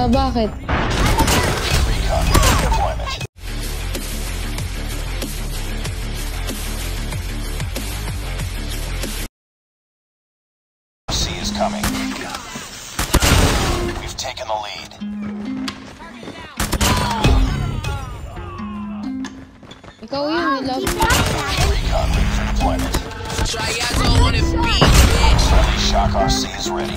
Bakit? C is coming. We've taken the lead. Ikaw yun, love. Recon ready for deployment. Tryouts on it, bitch. Friendly shock RC is ready.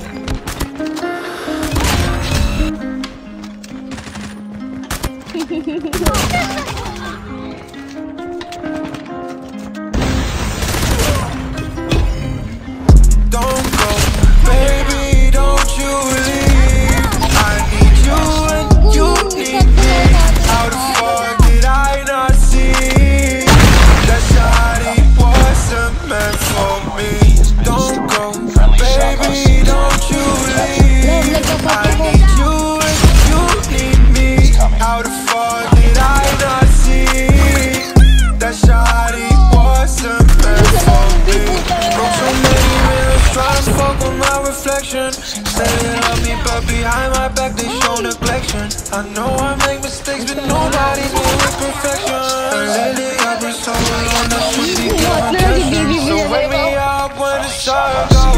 Don't go, baby, don't you leave. I need you and you need me. How the fuck did I not see that shawty wasn't meant for me? Don't go, baby, don't you leave. I need you and you need me. How the fuck did I not see that shawty wasn't meant for me? Broke so many mirrors, trying to fuck with my reflection. Say they love me, but behind my back they show neglection. I know I make mistakes, but nobody's born with perfection. And lately I've been so alone, that should be my passion. So wake me up when the sun goes